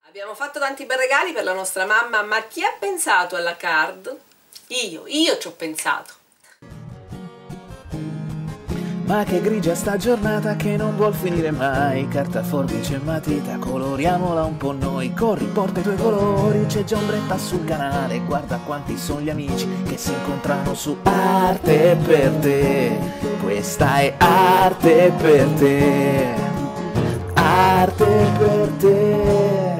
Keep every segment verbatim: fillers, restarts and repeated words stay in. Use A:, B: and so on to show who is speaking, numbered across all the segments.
A: Abbiamo fatto tanti bei regali per la nostra mamma, ma chi ha pensato alla card? Io, io ci ho pensato.
B: Ma che grigia sta giornata che non vuol finire mai. Carta, forbice e matita, coloriamola un po' noi. Corri, porta i tuoi colori, c'è già ombretta sul canale. Guarda quanti sono gli amici che si incontrano su Arte per te. Questa è arte per te. Arte per te.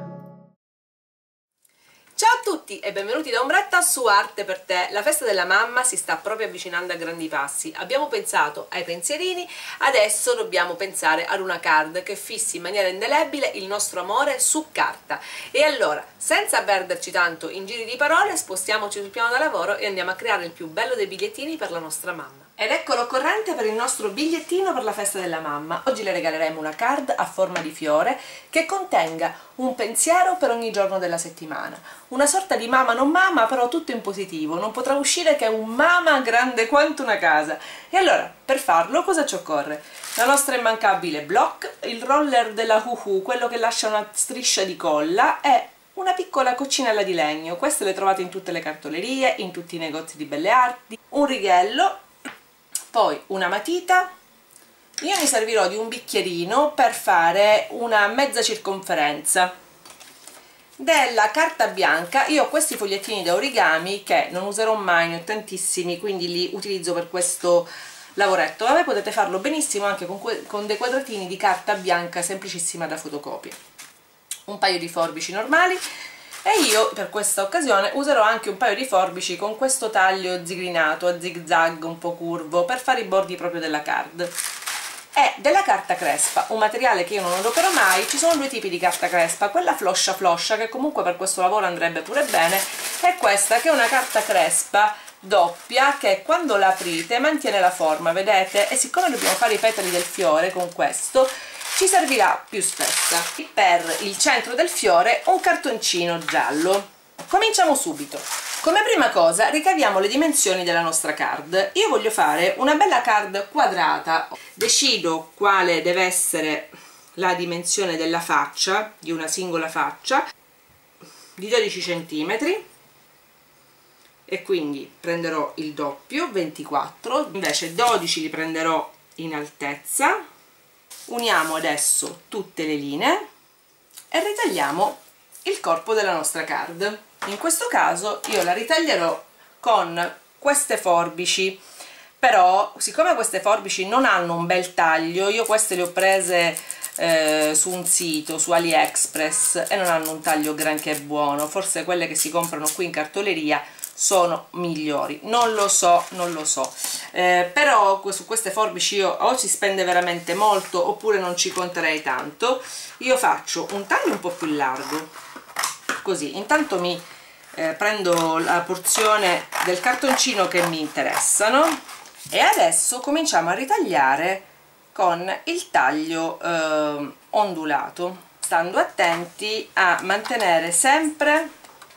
A: Ciao a tutti e benvenuti da Ombretta su Arte per te. La festa della mamma si sta proprio avvicinando a grandi passi. Abbiamo pensato ai pensierini, adesso dobbiamo pensare ad una card che fissi in maniera indelebile il nostro amore su carta. E allora, senza perderci tanto in giri di parole, spostiamoci sul piano da lavoro e andiamo a creare il più bello dei bigliettini per la nostra mamma. Ed ecco l'occorrente per il nostro bigliettino per la festa della mamma. Oggi le regaleremo una card a forma di fiore che contenga un pensiero per ogni giorno della settimana. Una sorta di mama non mama, però tutto in positivo. Non potrà uscire che un mama grande quanto una casa. E allora, per farlo, cosa ci occorre? La nostra immancabile block, il roller della Huhu, quello che lascia una striscia di colla, e una piccola coccinella di legno. Queste le trovate in tutte le cartolerie, in tutti i negozi di belle arti. Un righello, poi una matita. Io mi servirò di un bicchierino per fare una mezza circonferenza della carta bianca. Io ho questi fogliettini da origami che non userò mai, ne ho tantissimi, quindi li utilizzo per questo lavoretto. Vabbè, potete farlo benissimo anche con, con dei quadratini di carta bianca semplicissima da fotocopia. Un paio di forbici normali. E io per questa occasione userò anche un paio di forbici con questo taglio zigrinato a zig zag un po' curvo per fare i bordi proprio della card. E della carta crespa, un materiale che io non adopero mai. Ci sono due tipi di carta crespa, quella floscia floscia che comunque per questo lavoro andrebbe pure bene, e questa che è una carta crespa doppia che quando la aprite mantiene la forma, vedete? E siccome dobbiamo fare i petali del fiore con questo, ci servirà più spessa. Per il centro del fiore un cartoncino giallo. Cominciamo subito. Come prima cosa ricaviamo le dimensioni della nostra card. Io voglio fare una bella card quadrata. Decido quale deve essere la dimensione della faccia, di una singola faccia, di dodici centimetri, e quindi prenderò il doppio, ventiquattro, invece dodici li prenderò in altezza. Uniamo adesso tutte le linee e ritagliamo il corpo della nostra card. In questo caso io la ritaglierò con queste forbici, però siccome queste forbici non hanno un bel taglio, io queste le ho prese eh, su un sito, su AliExpress, e non hanno un taglio granché buono. Forse quelle che si comprano qui in cartoleria sono migliori, non lo so, non lo so, eh, però su queste forbici io o si spende veramente molto oppure non ci conterei tanto. Io faccio un taglio un po' più largo, così intanto mi eh, prendo la porzione del cartoncino che mi interessano, e adesso cominciamo a ritagliare con il taglio eh, ondulato, stando attenti a mantenere sempre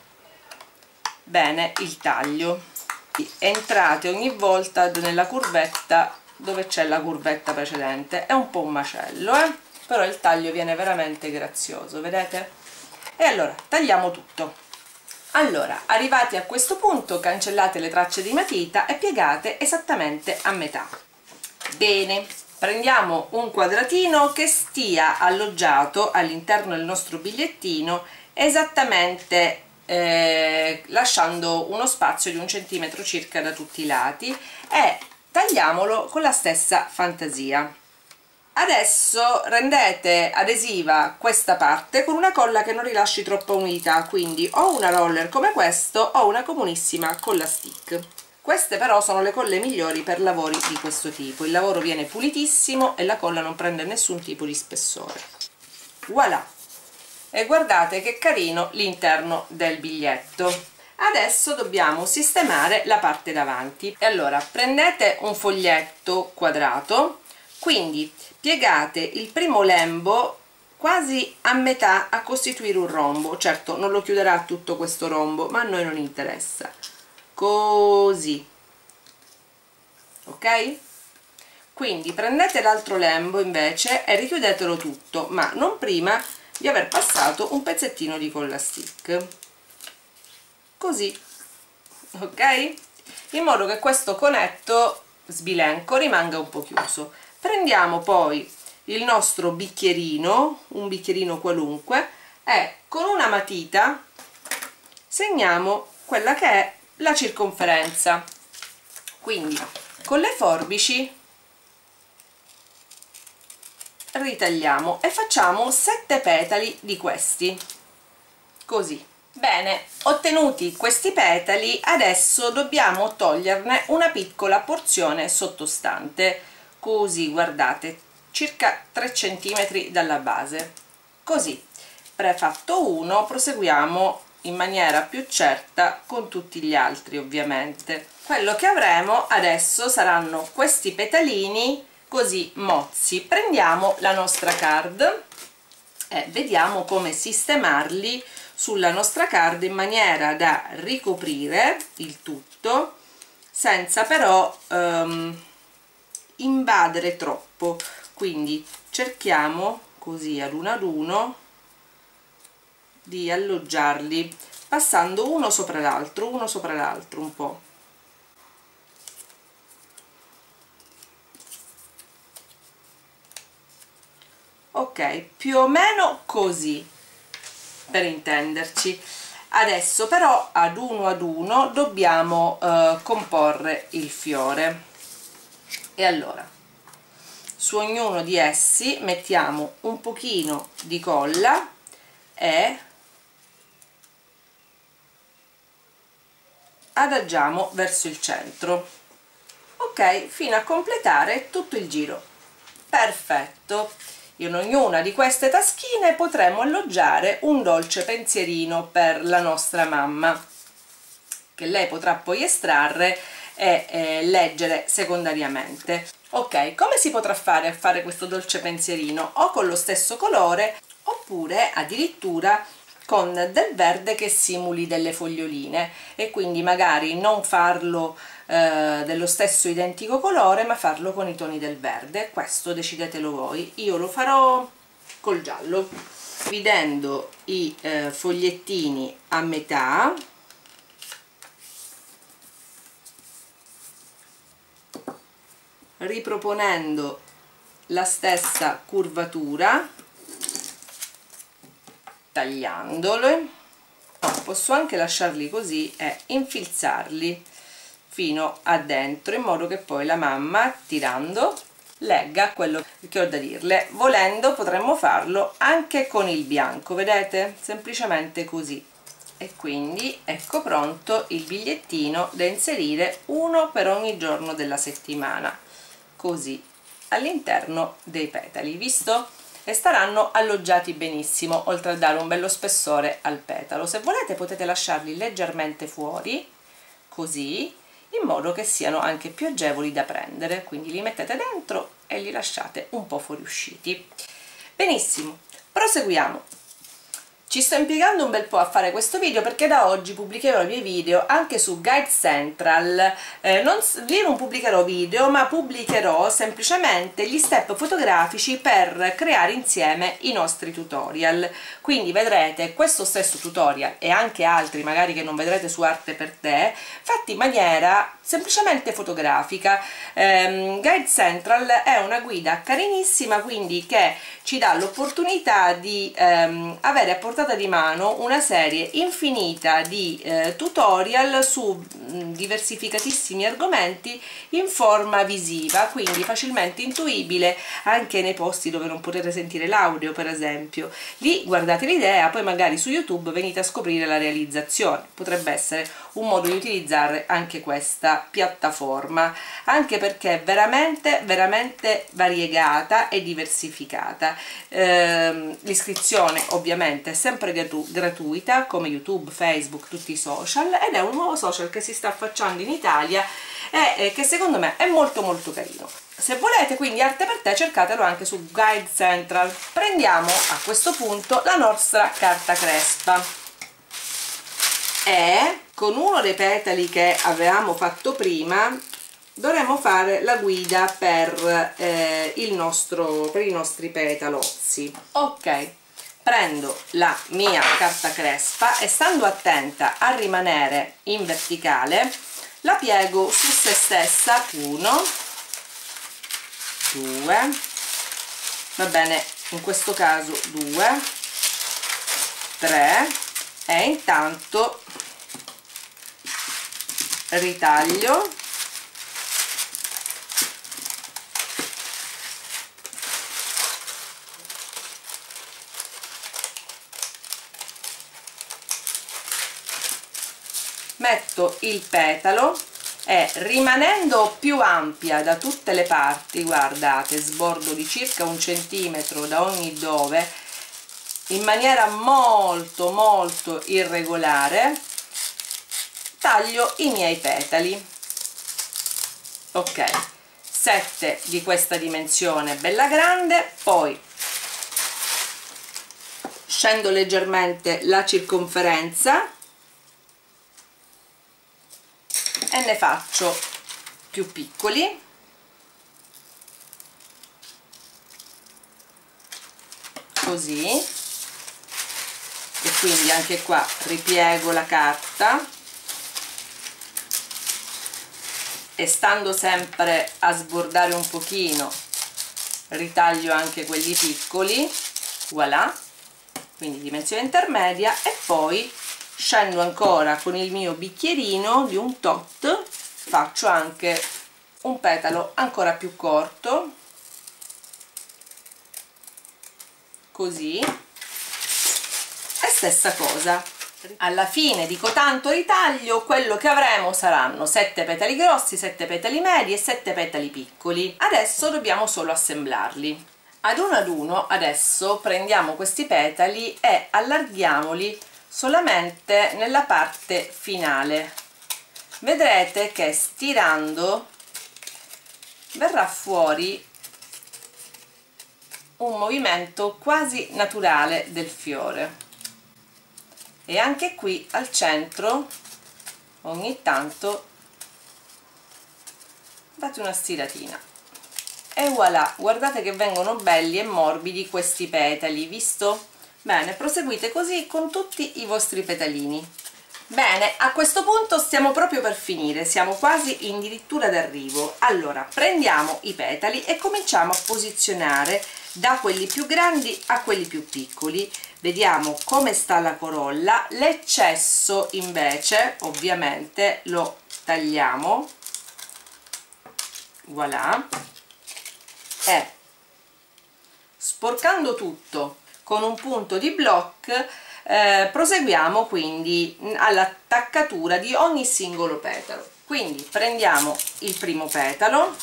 A: bene il taglio. Entrate ogni volta nella curvetta dove c'è la curvetta precedente. È un po' un macello, eh? Però il taglio viene veramente grazioso, vedete? E allora tagliamo tutto. Allora, arrivati a questo punto, cancellate le tracce di matita e piegate esattamente a metà. Bene, prendiamo un quadratino che stia alloggiato all'interno del nostro bigliettino esattamente Eh, lasciando uno spazio di un centimetro circa da tutti i lati, e tagliamolo con la stessa fantasia. Adesso rendete adesiva questa parte con una colla che non rilasci troppa umidità, quindi o una roller come questo o una comunissima colla stick. Queste però sono le colle migliori per lavori di questo tipo. Il lavoro viene pulitissimo e la colla non prende nessun tipo di spessore. Voilà! E guardate che carino l'interno del biglietto. Adesso dobbiamo sistemare la parte davanti. E allora prendete un foglietto quadrato, quindi piegate il primo lembo quasi a metà a costituire un rombo. Certo non lo chiuderà tutto questo rombo, ma a noi non interessa. Così, ok? Quindi prendete l'altro lembo invece e richiudetelo tutto, ma non prima di aver passato un pezzettino di colla stick, così, ok? In modo che questo conetto sbilenco rimanga un po' chiuso. Prendiamo poi il nostro bicchierino, un bicchierino qualunque, e con una matita segniamo quella che è la circonferenza. Quindi con le forbici ritagliamo e facciamo sette petali di questi, così. Bene, ottenuti questi petali, adesso dobbiamo toglierne una piccola porzione sottostante, così, guardate, circa tre centimetri dalla base, così. Prefatto uno, proseguiamo in maniera più certa con tutti gli altri. Ovviamente quello che avremo adesso saranno questi petalini così mozzi. Prendiamo la nostra card e vediamo come sistemarli sulla nostra card in maniera da ricoprire il tutto senza però um, invadere troppo. Quindi cerchiamo così ad uno ad uno di alloggiarli, passando uno sopra l'altro, uno sopra l'altro un po'. Ok, più o meno così, per intenderci. Adesso però ad uno ad uno dobbiamo eh, comporre il fiore, e allora su ognuno di essi mettiamo un pochino di colla e adagiamo verso il centro, ok, fino a completare tutto il giro. Perfetto. In ognuna di queste taschine potremo alloggiare un dolce pensierino per la nostra mamma, che lei potrà poi estrarre e eh, leggere secondariamente. Ok, come si potrà fare a fare questo dolce pensierino? O con lo stesso colore oppure addirittura con del verde che simuli delle foglioline, e quindi magari non farlo eh, dello stesso identico colore ma farlo con i toni del verde. Questo decidetelo voi. Io lo farò col giallo, dividendo i eh, fogliettini a metà, riproponendo la stessa curvatura, tagliandole. No, posso anche lasciarli così e infilzarli fino a dentro, in modo che poi la mamma, tirando, legga quello che ho da dirle. Volendo potremmo farlo anche con il bianco, vedete? Semplicemente così. E quindi ecco pronto il bigliettino da inserire, uno per ogni giorno della settimana, così all'interno dei petali, visto? E staranno alloggiati benissimo, oltre a dare un bello spessore al petalo. Se volete potete lasciarli leggermente fuori, così, in modo che siano anche più agevoli da prendere. Quindi li mettete dentro e li lasciate un po' fuoriusciti. Benissimo, proseguiamo. Ci sto impiegando un bel po' a fare questo video perché da oggi pubblicherò i miei video anche su Guide Central. Eh, non, lì non pubblicherò video, ma pubblicherò semplicemente gli step fotografici per creare insieme i nostri tutorial. Quindi vedrete questo stesso tutorial e anche altri magari che non vedrete su Arte per Te, fatti in maniera semplicemente fotografica. Eh, Guide Central è una guida carinissima, quindi che ci dà l'opportunità di ehm, avere a portata di mano una serie infinita di eh, tutorial su mh, diversificatissimi argomenti in forma visiva, quindi facilmente intuibile anche nei posti dove non potete sentire l'audio, per esempio. Lì guardate l'idea, poi magari su YouTube venite a scoprire la realizzazione. Potrebbe essere un modo di utilizzare anche questa piattaforma, anche perché è veramente veramente variegata e diversificata. Ehm, l'iscrizione ovviamente è sempre gratu gratuita, come YouTube, Facebook, tutti i social, ed è un nuovo social che si sta affacciando in Italia e eh, che secondo me è molto molto carino. Se volete quindi Arte per Te, cercatelo anche su Guide Central. Prendiamo a questo punto la nostra carta crespa e con uno dei petali che avevamo fatto prima dovremo fare la guida per, eh, il nostro, per i nostri petalozzi. Ok, prendo la mia carta crespa e, stando attenta a rimanere in verticale, la piego su se stessa. Uno, due, va bene, in questo caso due, tre, e intanto ritaglio metto il petalo e, rimanendo più ampia da tutte le parti, guardate, sbordo di circa un centimetro da ogni dove, in maniera molto molto irregolare, taglio i miei petali. Ok, sette di questa dimensione bella grande, poi scendo leggermente la circonferenza e ne faccio più piccoli, così, e quindi anche qua ripiego la carta e, stando sempre a sbordare un pochino, ritaglio anche quelli piccoli, voilà, quindi dimensione intermedia, e poi scendo ancora con il mio bicchierino di un tot, faccio anche un petalo ancora più corto, così, e stessa cosa. Alla fine di cotanto ritaglio, quello che avremo saranno sette petali grossi, sette petali medi e sette petali piccoli. Adesso dobbiamo solo assemblarli. Ad uno ad uno adesso prendiamo questi petali e allarghiamoli solamente nella parte finale. Vedrete che stirando verrà fuori un movimento quasi naturale del fiore, e anche qui al centro ogni tanto date una stiratina e voilà, guardate che vengono belli e morbidi questi petali, visto? Bene, proseguite così con tutti i vostri petalini. Bene, a questo punto stiamo proprio per finire, siamo quasi in dirittura d'arrivo. Allora, prendiamo i petali e cominciamo a posizionare da quelli più grandi a quelli più piccoli. Vediamo come sta la corolla. L'eccesso invece ovviamente lo tagliamo, voilà, e sporcando tutto con un punto di block eh, proseguiamo quindi all'attaccatura di ogni singolo petalo. Quindi prendiamo il primo petalo,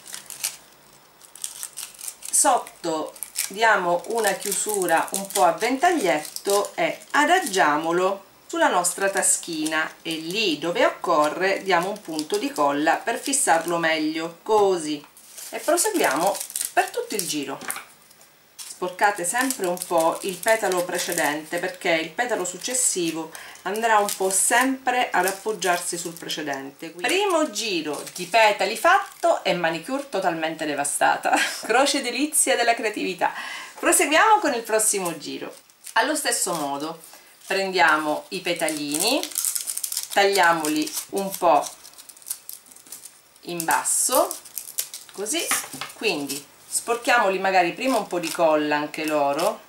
A: sotto diamo una chiusura un po' a ventaglietto e adagiamolo sulla nostra taschina, e lì dove occorre diamo un punto di colla per fissarlo meglio, così, e proseguiamo per tutto il giro. Sporcate sempre un po' il petalo precedente, perché il petalo successivo andrà un po' sempre ad appoggiarsi sul precedente. Quindi, primo giro di petali fatto e manicure totalmente devastata. Croce delizia della creatività. Proseguiamo con il prossimo giro. Allo stesso modo prendiamo i petalini, tagliamoli un po' in basso, così, quindi sporchiamoli magari prima un po' di colla anche loro,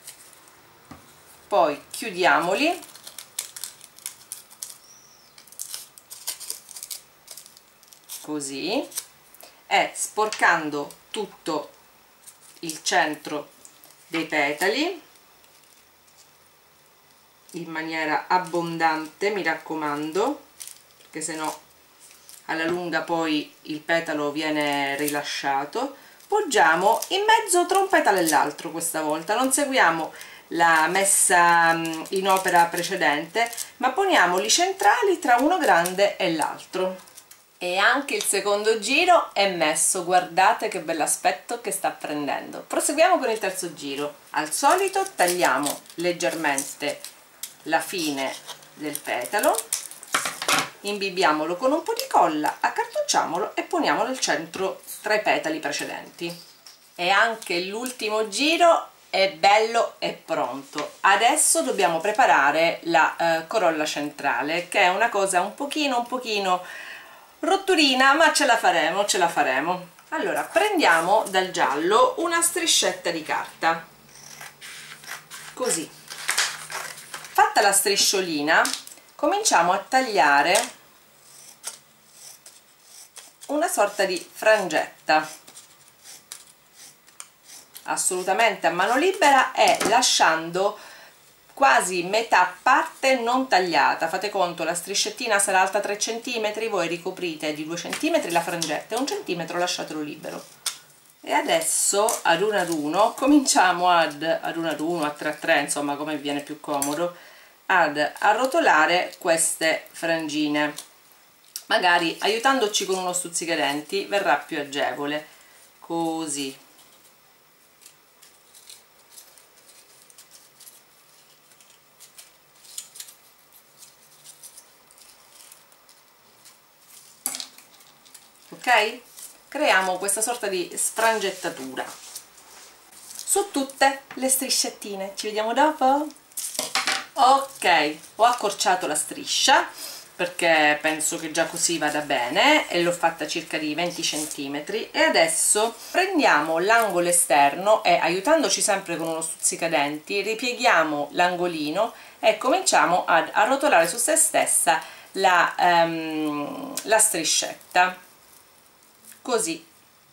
A: poi chiudiamoli, così, e sporcando tutto il centro dei petali in maniera abbondante, mi raccomando, perché sennò alla lunga poi il petalo viene rilasciato. Poggiamo in mezzo tra un petalo e l'altro, questa volta non seguiamo la messa in opera precedente, ma poniamoli centrali tra uno grande e l'altro. E anche il secondo giro è messo, guardate che bell'aspetto che sta prendendo. Proseguiamo con il terzo giro. Al solito tagliamo leggermente la fine del petalo, imbibiamolo con un po' di colla, accartocciamolo e poniamolo al centro tra i petali precedenti. E anche l'ultimo giro è bello e pronto. Adesso dobbiamo preparare la eh, corolla centrale, che è una cosa un pochino un pochino rotturina, ma ce la faremo, ce la faremo. Allora, prendiamo dal giallo una striscetta di carta, così. Fatta la strisciolina, cominciamo a tagliare una sorta di frangetta, assolutamente a mano libera, e lasciando quasi metà parte non tagliata. Fate conto, la striscettina sarà alta tre centimetri, voi ricoprite di due centimetri la frangetta e un centimetro lasciatelo libero. E adesso ad uno ad uno cominciamo ad ad uno ad uno, a tre a tre, insomma come viene più comodo, ad arrotolare queste frangine. Magari aiutandoci con uno stuzzicadenti verrà più agevole, così. Ok? Creiamo questa sorta di sfrangettatura su tutte le striscettine. Ci vediamo dopo? Ok, ho accorciato la striscia perché penso che già così vada bene e l'ho fatta circa di venti centimetri, e adesso prendiamo l'angolo esterno e, aiutandoci sempre con uno stuzzicadenti, ripieghiamo l'angolino e cominciamo ad arrotolare su se stessa la, um, la striscetta, così.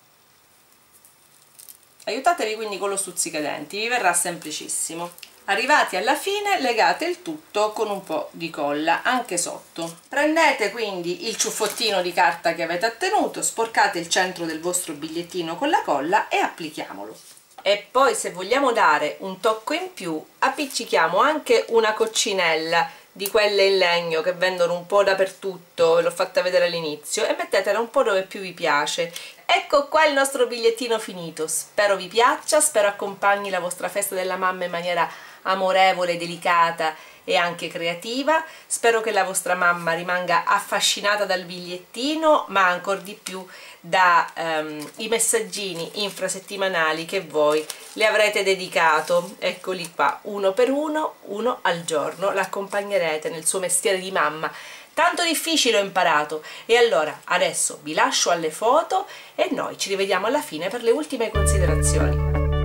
A: Aiutatevi quindi con lo stuzzicadenti, vi verrà semplicissimo. Arrivati alla fine legate il tutto con un po' di colla anche sotto. Prendete quindi il ciuffottino di carta che avete ottenuto, sporcate il centro del vostro bigliettino con la colla e applichiamolo. E poi, se vogliamo dare un tocco in più, appiccichiamo anche una coccinella di quelle in legno che vendono un po' dappertutto, l'ho fatta vedere all'inizio, e mettetela un po' dove più vi piace. Ecco qua il nostro bigliettino finito, spero vi piaccia, spero accompagni la vostra festa della mamma in maniera amorevole, delicata e anche creativa. Spero che la vostra mamma rimanga affascinata dal bigliettino, ma ancora di più dai um, messaggini infrasettimanali che voi le avrete dedicato. Eccoli qua, uno per uno, uno al giorno, l'accompagnerete nel suo mestiere di mamma. Tanto difficile ho imparato. E allora adesso vi lascio alle foto e noi ci rivediamo alla fine per le ultime considerazioni.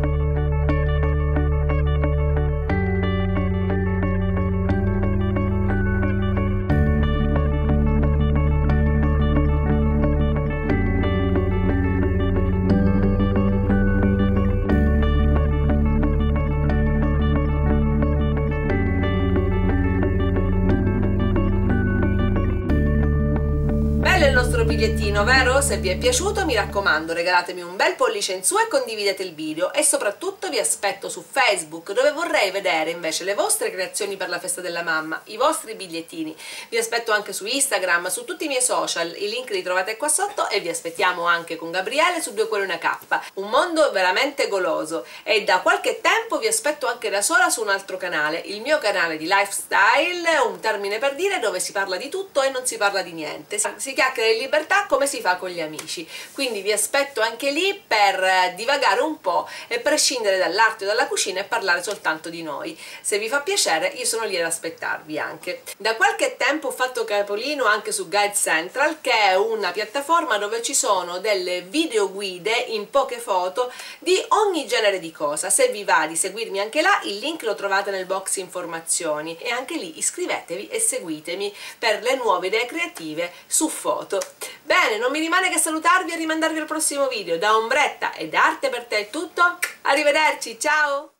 A: Il nostro bigliettino, vero? Se vi è piaciuto, mi raccomando, regalatemi un bel pollice in su e condividete il video, e soprattutto vi aspetto su Facebook, dove vorrei vedere invece le vostre creazioni per la festa della mamma, i vostri bigliettini. Vi aspetto anche su Instagram, su tutti i miei social, i link li trovate qua sotto, e vi aspettiamo anche con Gabriele su Due Cuori Una Cappa, un mondo veramente goloso. E da qualche tempo vi aspetto anche da sola su un altro canale, il mio canale di lifestyle, un termine per dire dove si parla di tutto e non si parla di niente, si chiacchiera in libertà come si fa con gli amici. Quindi vi aspetto anche lì per divagare un po' e prescindere dall'arte o dalla cucina e parlare soltanto di noi. Se vi fa piacere, io sono lì ad aspettarvi anche. Da qualche tempo ho fatto capolino anche su Guide Central, che è una piattaforma dove ci sono delle video guide in poche foto di ogni genere di cosa. Se vi va di seguirmi anche là, il link lo trovate nel box informazioni, e anche lì iscrivetevi e seguitemi per le nuove idee creative su foto. Bene, non mi rimane che salutarvi e rimandarvi al prossimo video. Da Ombretta e da Arte per Te è tutto, arrivederci, ciao!